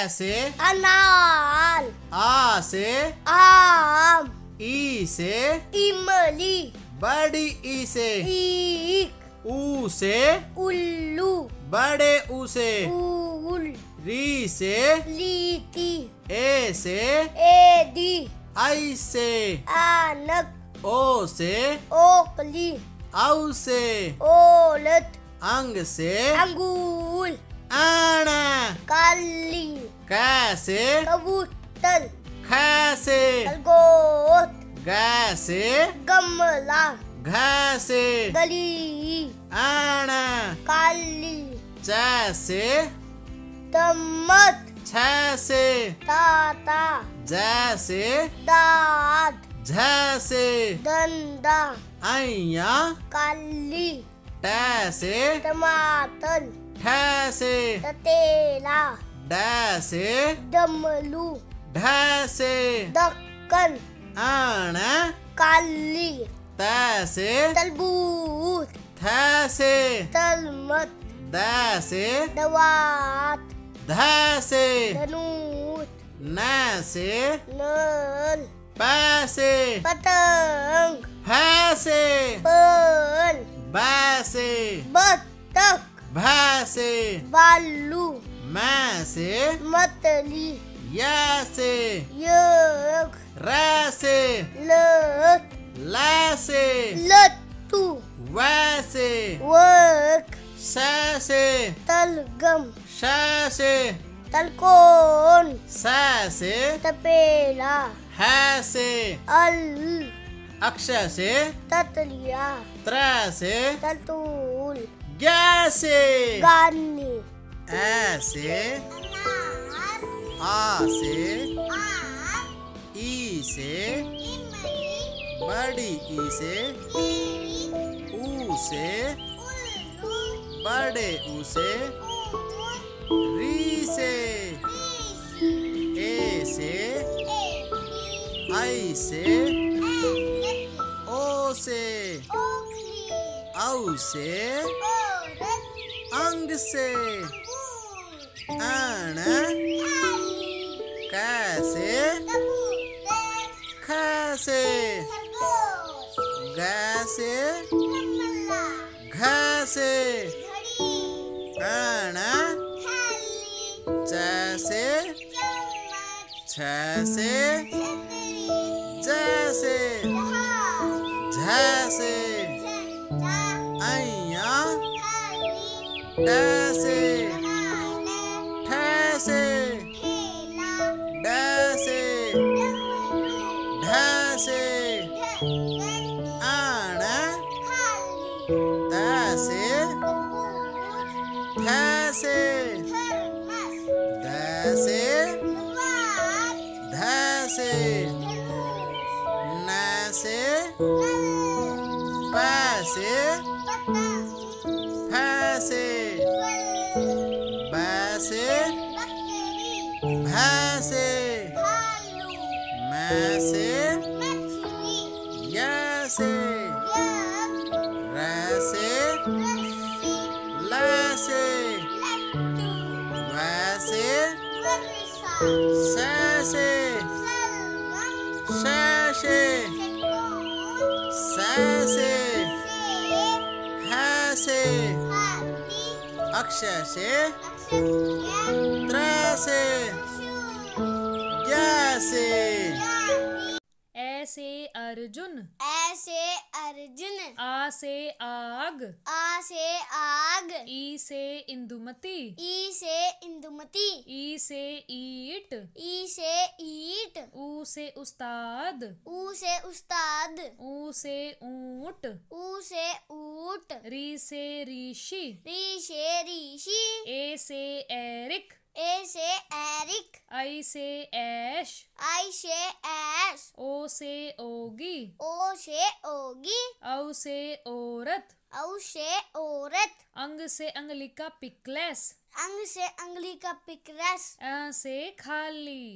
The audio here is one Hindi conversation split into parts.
से अनार, आ से आम, ई से इमली, बड़ी ई से ईख, ऊ से उल्लू, बड़े ऊ से ऊल, री से लीची, ए से एदी, आई से आनक, ओ से ओकली, औ से ओलत, अंग से अंगूर, आना काली, कै से कबूतर, खै से खरगोश, गै से गमला, घै से गली, आना काली, चै से चम्मच, छै से ताता, जै से दाद, झै से डंडा, ऐया काली, टै से टमाटर, ठै से ततेला, डै से डमरू, ढै से दक्कन, आण काली, तै से तरबूज, थै से तलमत, दै से दवात, धै से धनुष, नै से नल, पै से पतंग, फै से पर्ल, बै से बत्तख, भै से बालू, मै से मतली, यै से यग, रै से लत, लै से लट्टू, वै से वर्क, सै से तलगम, शै से तलकोन, सै से तपेला, है से अल, अक्षय से ततलिया, त्रै से ततूल, गै से गानी, ऐ से आ से ई से बड़ी ई से ऊ से बड़े ऊ से री से ए से आई से ओ से औ से अंग से आण कै से खै से गै से घै से आण चै से छै से जै से झै से ऐया टै से ठै से डै से ढै से आण तै से थै से दै से धै से नै से पै से फै से बै से भै से मै से यै से रै से लै से वै से सै से शै से सै से है से अक्षय से त्रै से गै से ऐसे अर्जुन, ऐसे अर्जुन, आ से आग, आ से आग, ई से इंदुमती, ई से इंदुमती, ई से ईट, ई से ईट, ऊ से उस्ताद, ऊ से उस्ताद, ऊ से ऊंट, ऊ से ऊट, री से ऋषि, री से ऋषि, ए से एरिक, ए से एरिक, आई से ऐश, आई से ऐश, ओ से ओगी, ओ से ओगी, औ से औरत, औ से औरत, अंग से अंगलिका पिकलेस, अंग से अंगली का पिकरस, अ से खाली, ए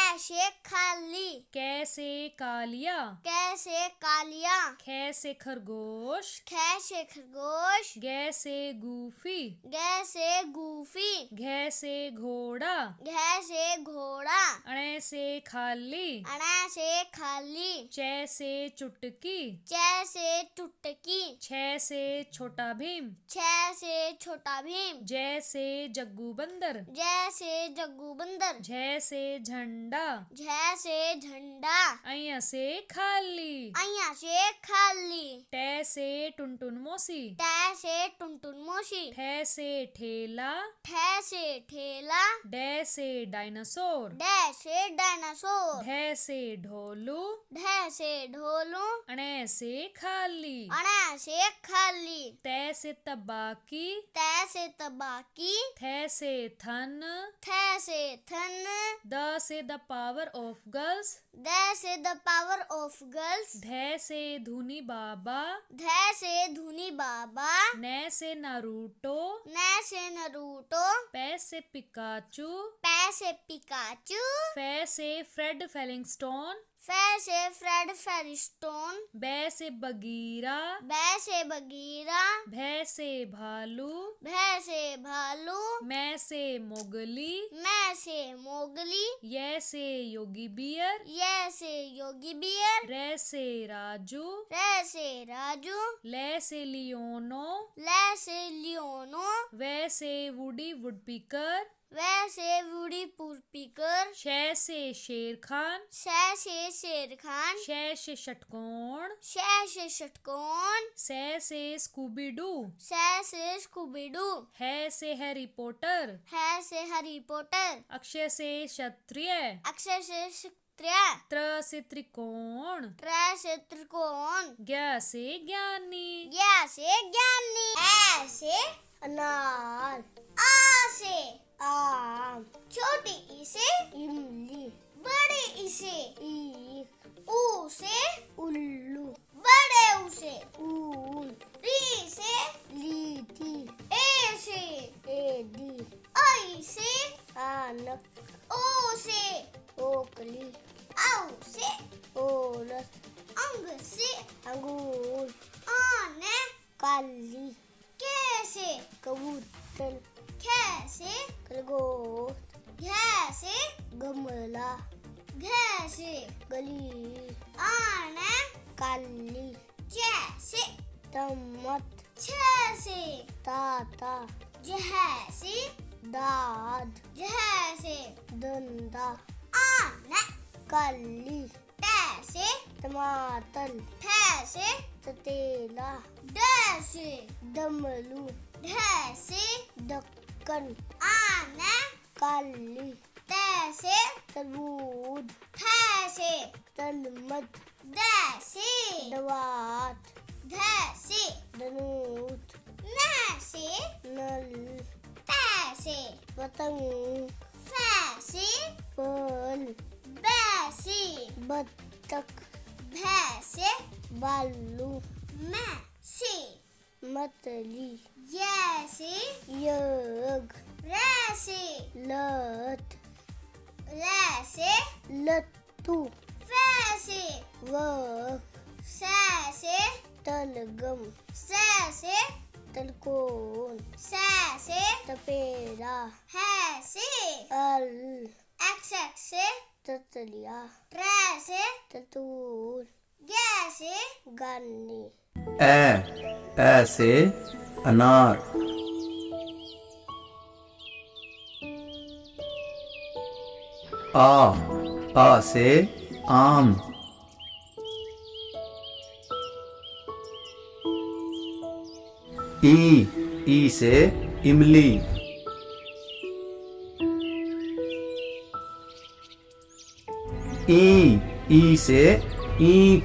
कैसे खाली, कैसे कालिया, कैसे कालिया, कैसे खरगोश, कैसे खरगोश, गैसे गूफी, कैसे गूफी, घैसे घोड़ा, कैसे घोड़ा, अणे से खाली, अना से खाली, चैसे चुटकी, जैसे टुटकी, छह से छोटा भीम, छह से छोटा भीम, जैसे जग्गू बंदर, जैसे जग्गू बंदर, झैसे झंडा, जैसे झंडा, अइया से खाली, अइया से खाली, टै से टुनटुन मोसी, टै से टुनटुन मोशी, ठै से ठेला, ठै से ठेला, डै से डायनासोर, डै से डायनासोर, ढै से ढोलू, ढै से ढोलू, अणे से खाली, अणा से खाली, तै से तबाकी, तै से तबाकी, थै से थन, थे से थन, द से द पावर ऑफ गर्ल्स, दै से द पावर ऑफ गर्ल्स, धै से धुनी बाबा, धै से धुनी बाबा, नै से नारूटो, नै से नरूटो, पै से पिकाचू, पै से पिकाचू, फै से फ्रेड फेलिंगस्टोन, फै से फ्रेड फेरिस्टोन, बै से बगीरा, बै से बगीरा, भै से भालू, भै से भालू, मै से मोगली, मैं से मोगली, यै से योगी बियर, ये से योगी बियर, रै से राजू, रे से राजू, लै से लियोनो, ले से लियोनो, वै से वुडी वुडपीकर, वैसे वुडी पुरपीकर, शै से शेर खान, शै से शेर खान, शै से षटकोण, शै से षटकोण, सै से स्कूबीडू, शै से स्कूबीडू, है से हैरी पॉटर, है से हैरी पॉटर, अक्षय से क्षत्रिय, अक्षर से क्षत्रिय, त्र से त्रिकोण, त्रै से त्रिकोण, ज्ञ से ज्ञानी, या से ज्ञानी, ऐ से अनार, आ से आम, छोटी ई से इमली, बड़ी ई से ईख, ऊ से उल्लू, बड़े ऊ से ऊल, री से लीठी, ए से एडी, आई से आनक, ओ से ओकली, औ से औरत, अंग से अंगूर, आने काली, के से कबूतर, खे से खरगोश, घे से गमला, घे से गली, आने काली, चे से चम्मच, छे से ताता, जह से दाद, जह से दंदा, आने काली, टे से टमाटर, थे से ततेला, डे से डमरू, ढे से ढक्कन, आने काली, ते से तरबूज, थे से तलमत, दे से दवात, धे से धनुष, न से नल, ते से पतंग, फे से फल, बे से बत्तख, भे से बालू, मैं से मछली, ये से यज्ञ, रे से लत, ले से लट्टू, फे से वक, से तलगम, से तलकोन, से तपेरा, है से अल, एक्स से ततलिया, ट्रे से ततूर, गे से गानी, ऐ से अनार, आ से आम, ई से इमली, ई से ईख,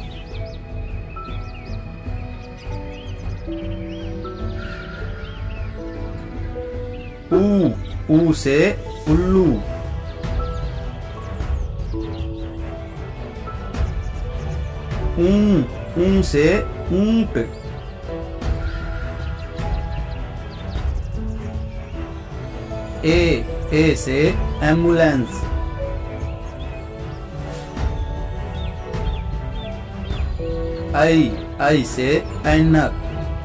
ऊ से उल्लू, ऊं से ऊंट, ए से एम्बुलेंस, ऐ से ऐनक।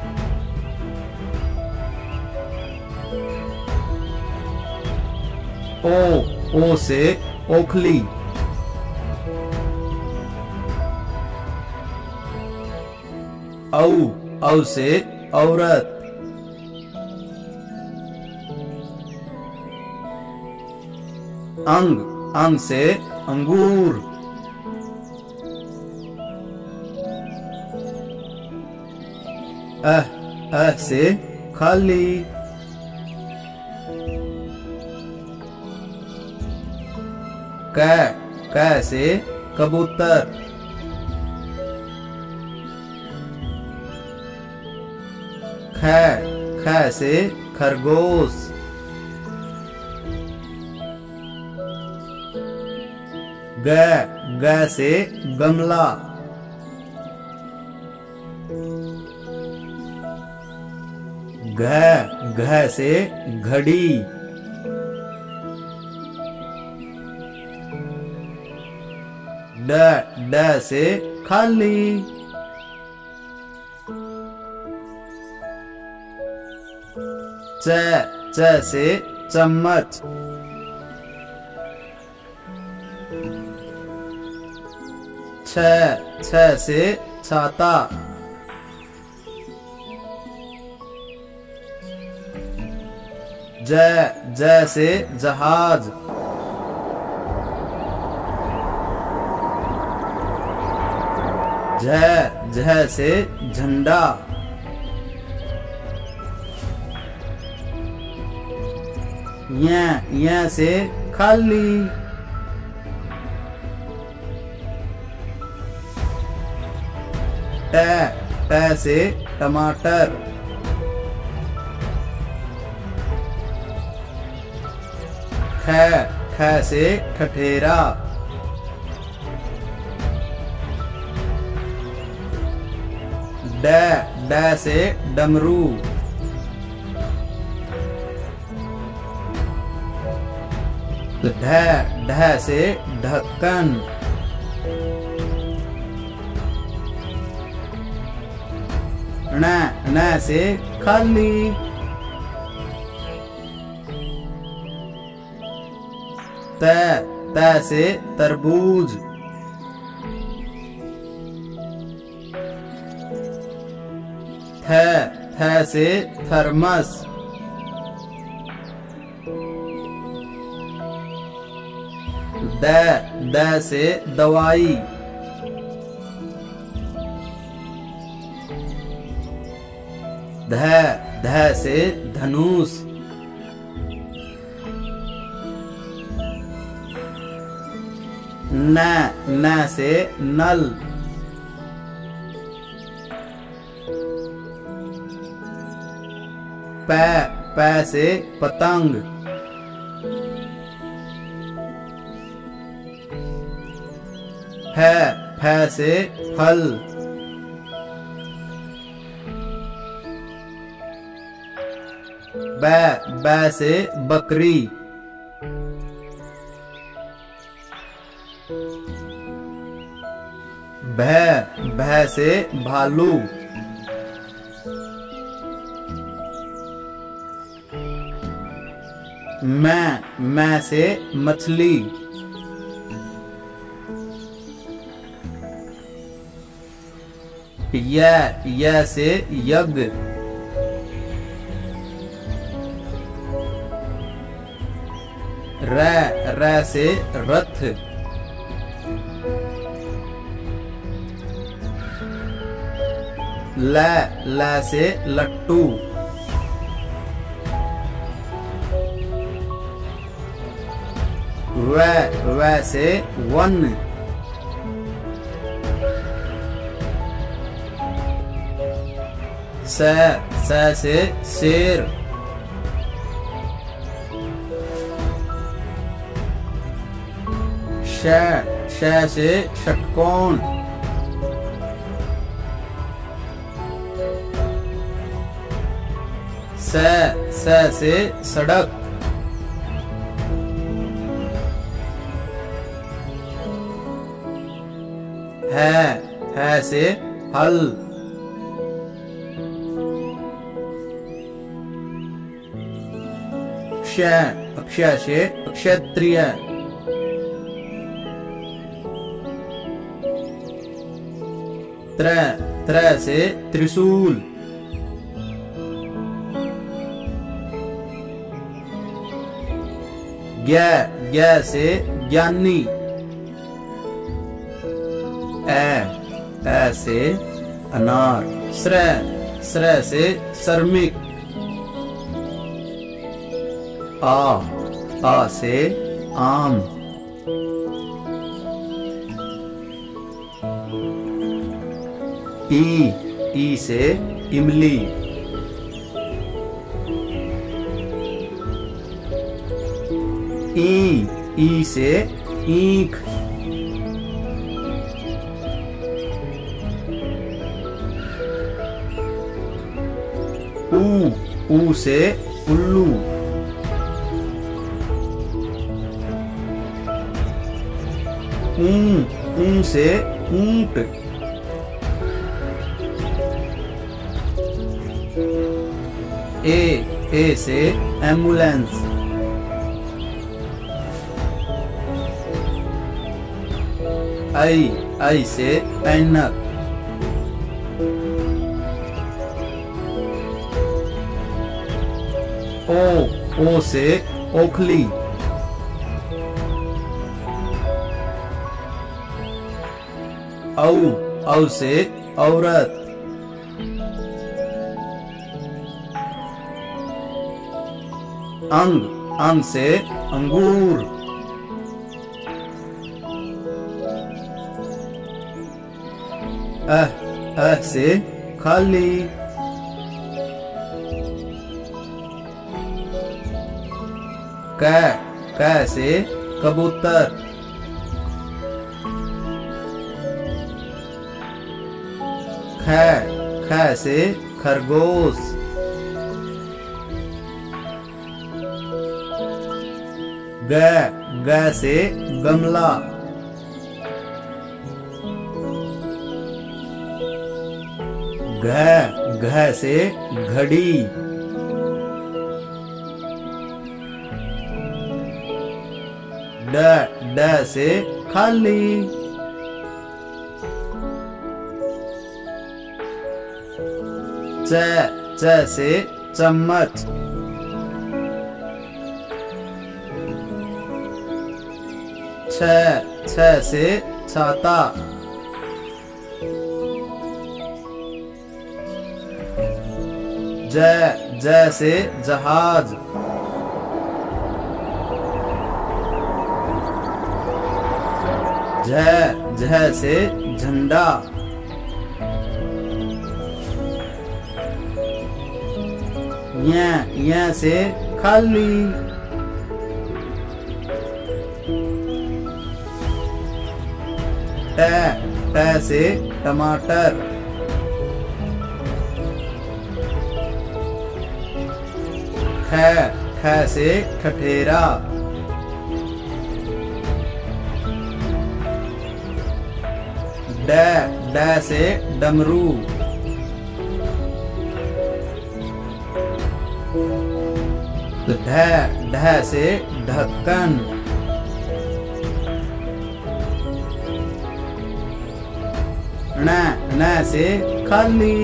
ओ से ओखली। औ से औरत। अंग से अंगूर। अह से खाली। कै से कबूतर। ख से खरगोश। ग से गमला। घ से घड़ी। ड से खाली। च से चम्मच। छ से छाता। ज से जहाज। झ से झंडा। य से खाली। ट से टमाटर। ठ से ठठेरा। ड से डमरू। ढ से ढक्कन। न से खाली। त से तरबूज। थ से थर्मस। द से दवाई। ध से धनुष। न से नल। प से पतंग। फ से फल। ब से बकरी। भ से भालू। मैं से मछली। य से यज्ञ। र से रथ। ल से लट्टू। व से वन। स से शेर। श से षटकोण। स से सड़क। है से हल। क्ष अक्षय से क्षत्रिय। त्र से त्रिशूल। ज्ञ से ज्ञानी। ए से अनार। श्र से श्रमिक। आ से आम। ई से इमली। ई से ईख। ऊ से उल्लू। ऊं से ऊंट। ए से एम्बुलेंस। आई से ऐनक। ओ से ओखली। औ से औरत। अंग से अंगूर। से खाली। क से कबूतर। ख से खरगोश। ग से गमला। घ से घड़ी। ड से खाली। च से चम्मच। छ से छाता। ज से जहाज। झ से झंडा। य से खाली। ट से टमाटर। ठ से ठठेरा। ड से डमरू। ढ से ढक्कन। न से खाली।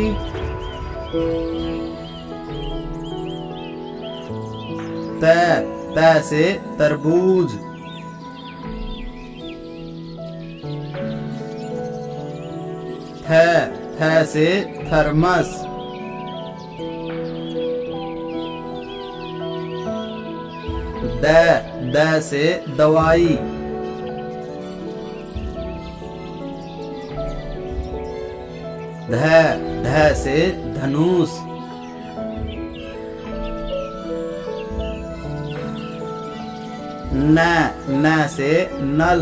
त से तरबूज। थ से थर्मस। द से दवाई। ध से धनुष। न से नल।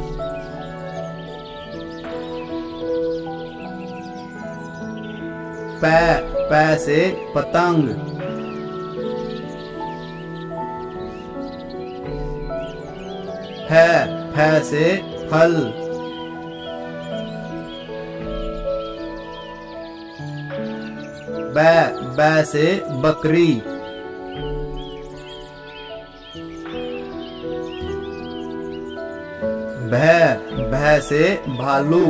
प से पतंग। फ से फल। बै से बकरी। भै से भालू।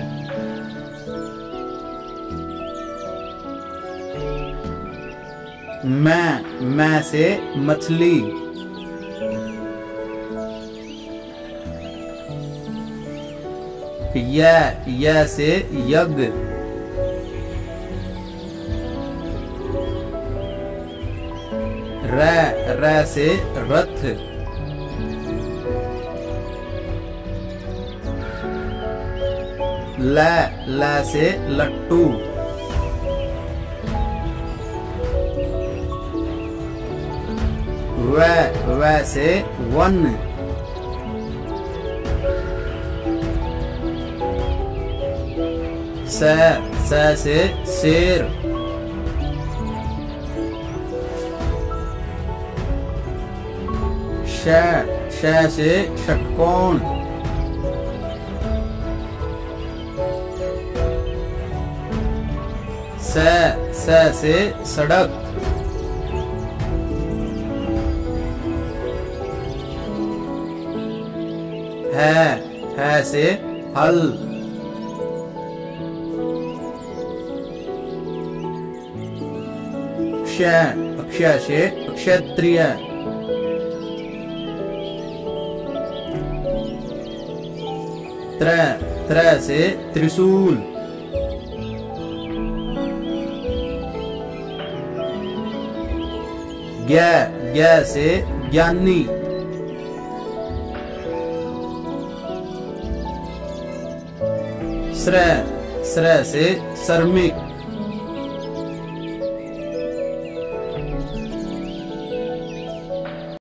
मैं से मछली। य से यज्ञ। रै से रथ। लै से लट्टू। वै से वन। से शेर। श से षटकोण। से सड़क। है से हल। अक्षय से क्षत्रिय। त्र से त्रिशूल। ज्ञ से ज्ञानी। श्र से श्रमिक।